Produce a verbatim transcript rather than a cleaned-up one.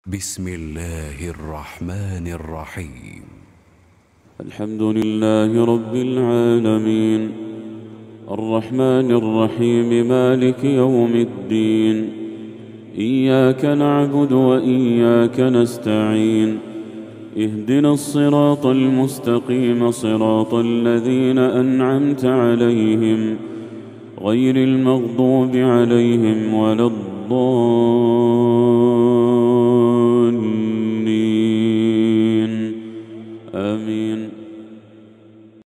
بسم الله الرحمن الرحيم. الحمد لله رب العالمين الرحمن الرحيم مالك يوم الدين. إياك نعبد وإياك نستعين. اهدنا الصراط المستقيم صراط الذين أنعمت عليهم غير المغضوب عليهم ولا الضالين.